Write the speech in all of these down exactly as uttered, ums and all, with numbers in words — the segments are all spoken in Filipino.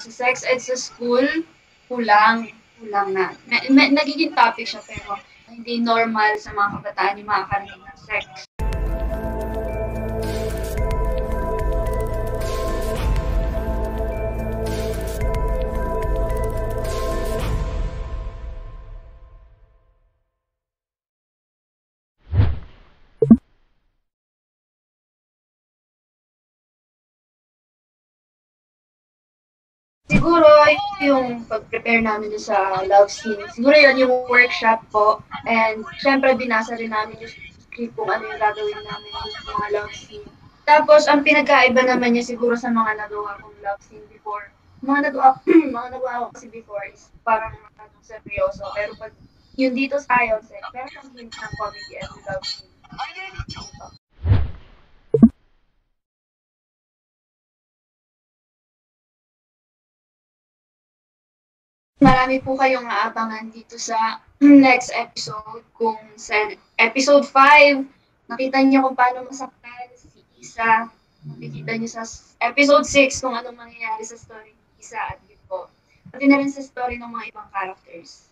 Sa sex ed sa school, kulang. Kulang na. Na, na nagiging topic siya pero hindi normal sa mga kabataan yung makakarinig ng sex. Siguro yung pag-prepare namin dun sa love scene, siguro yun yung workshop po. And syempre binasa rin namin yung script kung ano yung gagawin namin sa mga love scene. Tapos ang pinagkaiba naman niya siguro sa mga nagawa kong love scene before. Mga nagawa, mga nagawa ko kasi before is parang ano, seryoso. Pero pag yung dito sa Ion Sex, meron siyang hint ng comedy and love scene. Marami po kayong aabangan dito sa next episode. Kung sa episode five, nakita niyo kung paano masaktan si Isa. Makikita niyo sa episode six kung anong mangyayari sa story ni Isa at Biko. Pati na rin sa story ng mga ibang characters.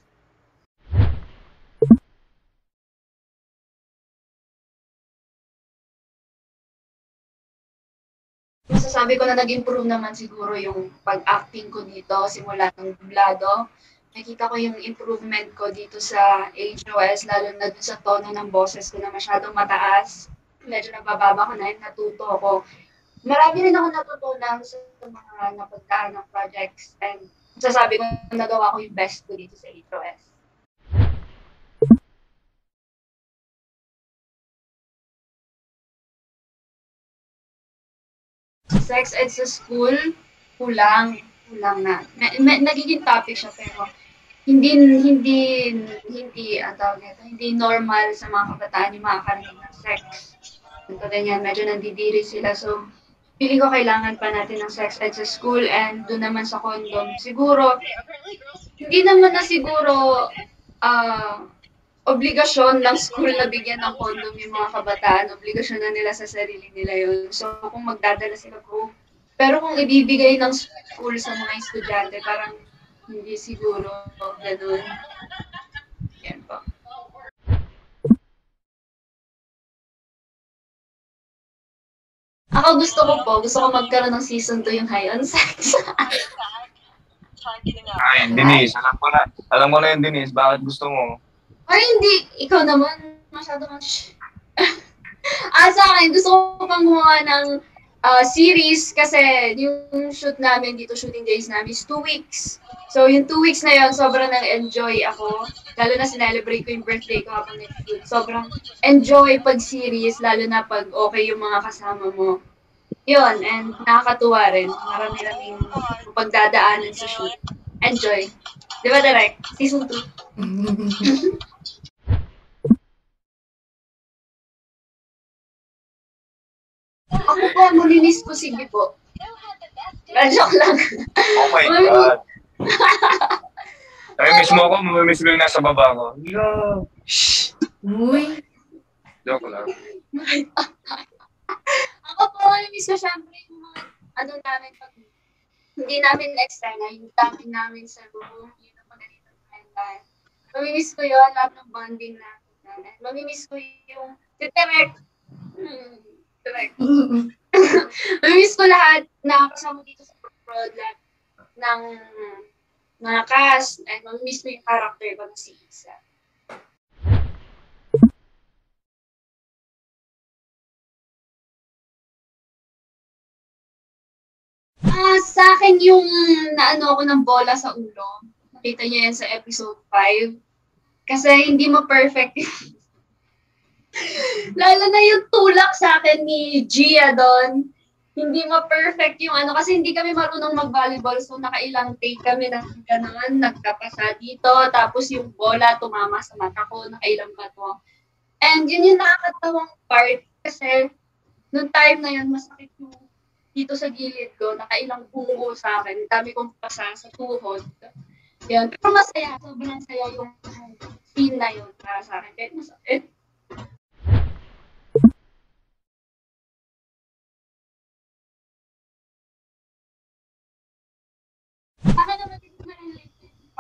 Masasabi ko na nag-improve naman siguro yung pag-acting ko dito simula ng dublado. Nakita ko yung improvement ko dito sa H O S, lalo na dun sa tono ng boses ko na masyadong mataas. Medyo nabababa ko na yun, natuto ako. Marami rin ako natutunan sa mga napagdaan ng projects and masasabi ko na nagawa ko yung best ko dito sa H O S. Sex ed sa school, kulang. Kulang na. na, na nagiging topic siya pero hindi hindi hindi ang tawag nito, hindi normal sa mga kabataan yung makakarinig ng sex. Ito ganyan, medyo nandidiri sila. So, pili ko kailangan pa natin ng sex ed sa school and doon naman sa condom. Siguro, hindi naman na siguro uh, obligasyon ng school na bigyan ng condom yung mga kabataan. Obligasyon na nila sa sarili nila yun. So, kung magdadala sila ko. Pero kung ibibigay ng school sa mga estudyante, parang hindi siguro ganun. Yan po. Ako gusto ko po, gusto ko magkaroon ng season two yung High on Sex. Ay, Denise, alam ko na. Alam ko na yun, Denise. Bakit gusto mo? Ay, hindi. Ikaw naman, masyado kang ah, sa akin, gusto ko pang gumawa ng uh, series kasi yung shoot namin dito, shooting days namin is two weeks. So, yung two weeks na yun, sobrang nang-enjoy ako. Lalo na sinelebrate ko yung birthday ko habang nag-shoot. Sobrang enjoy pag-series, lalo na pag okay yung mga kasama mo. Yun, and nakakatuwa rin. Marami-raming pagdadaanan sa shoot. Enjoy. Di ba, Direk? Season two. Ako po, mamimiss ko si Bipo. Joke lang. Oh my God. Mamimiss mo ako, mamimiss mo yung nasa baba ko. Yo! Shhh! Uy! Joke lang. Ako po, mamimiss ko syempre yung mga, ano namin, pag hindi namin extend na, yung dami namin sa room, yun ang pagalitan ng time. Mamimiss ko yun, lahat ng bonding natin. Mamimiss ko yung, si Terek, hmm, Terek. Mamimiss ko lahat na kasama dito sa prod, lahat ng mga cast, and mamimiss ko yung character ko na si Isa. Ah, sa akin yung naano ako ng bola sa ulo. Nakita niyo yan sa episode five. Kasi hindi mo perfect. Lalo na yung tulak sa akin ni Gia doon. Hindi mo perfect yung ano. Kasi hindi kami marunong mag-volleyball. So nakailang take kami ng gano'n. Nagkapasa dito. Tapos yung bola tumama sa mata ko. Nakailang bato. And yun yung nakakatawang part. Kasi noong time na yun, masakit yung dito sa gilid ko, nakailang bungo sa akin. Dami kong pasa sa tuhod. Yan. Pero masaya. Sobrang saya yung scene na yun para sa akin. Kahit masakit.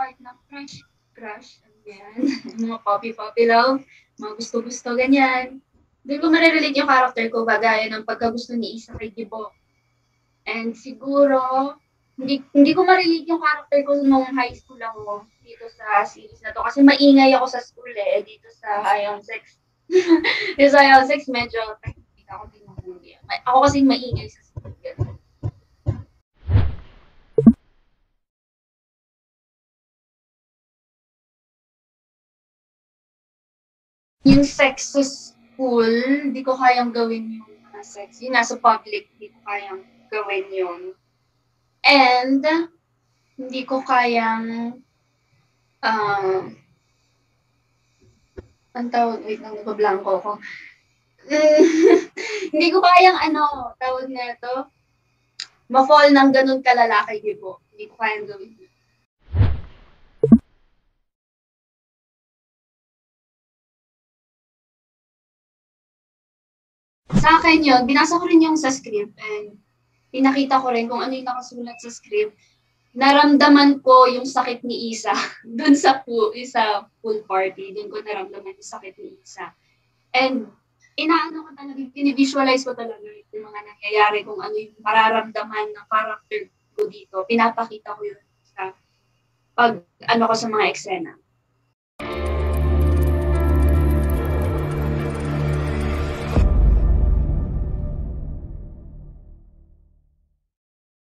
part na crush, crush, ano yan, mga puppy-puppy love, mga gusto-gusto, ganyan. Doon ko marirelate yung character ko, bagay ng pagkagusto ni Isa kay Gibo. And siguro, hindi hindi ko ma-relate yung character ko nung high school ako dito sa series na to. Kasi maingay ako sa school eh, dito sa Ion Sex. dito sa Ion Sex, medyo tahimik ako tinutuli. Ako kasi maingay sa school. Ganun. Yung sex sa school, hindi ko kayang gawin yung mga sex. Yung nasa public, hindi ko kayang gawin yun. And, hindi ko kayang, uh, ang tawag, wait lang, nabablanko ko. hindi ko kayang, ano, tawag na ito, ma-fall ng ganun kalalaki, Gibo. Hindi ko kayang gawin yun. Sa akin yun, binasa ko rin yung sa script and pinakita ko rin kung ano yung nakasulat sa script. Naramdaman ko yung sakit ni Isa dun sa pool, sa pool party. Dun ko naramdaman yung sakit ni Isa. And inaano ko talaga, pinivisualize ko talaga yung mga nangyayari kung ano yung mararamdaman ng character ko dito. Pinapakita ko yun sa pag ano ko sa mga eksena.